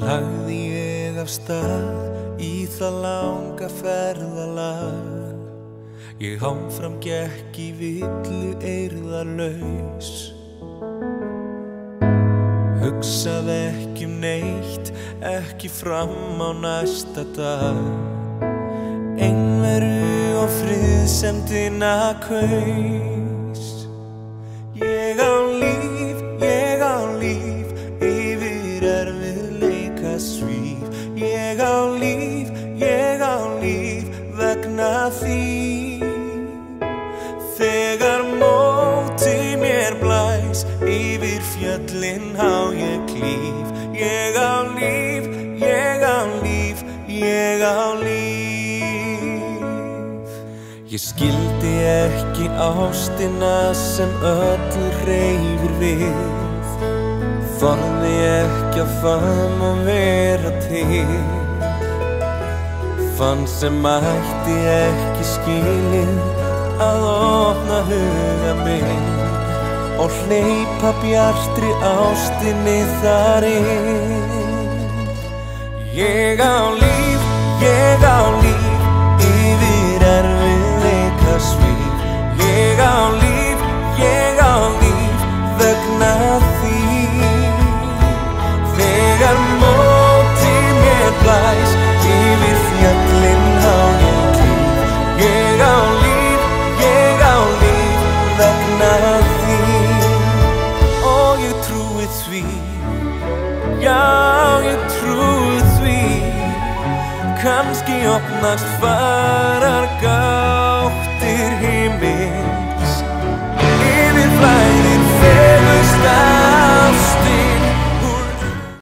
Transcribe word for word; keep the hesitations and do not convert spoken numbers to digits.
lagði ég af stað í það langa ferðalag. Ég áfram gekk í villu eirðarlaus, hugsaði ekki um neitt, ekki fram á næsta dag. Einveru og friðsemdina kaus. Ég á líf, ég á líf, yfir erfiðleika svíf. Ég á líf, ég á líf, vegna þín. Þegar móti mér blæs, yfir fjöllin á ég klíf. Ég á líf, ég á líf, ég á líf. Ég skildi ekki ástina sem öllu hreyfir við. Þorði ekki að faðma og vera til. Fann sem ætti ekki skilið að opna huga minn og hleypa bjartri ástinni þar inn. Ég á líf, ég á líf, yfir erfiðleika svíf. Ég á líf, ég á líf, vegna þín. Þegar móti mér blæs, yfir fjöllin á ég klíf. Ég á líf, ég á líf, vegna þín. Og ég trúi því, já ég trúi því. Kannski opnast farargar